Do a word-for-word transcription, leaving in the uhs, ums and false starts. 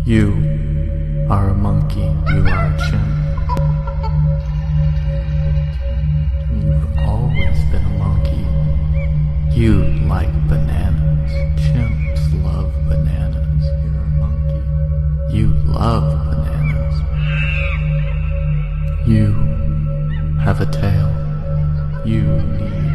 You are a monkey, you are a chimp. You've always been a monkey. You like bananas. Chimps love bananas. You're a monkey. You love bananas. You have a tail. You need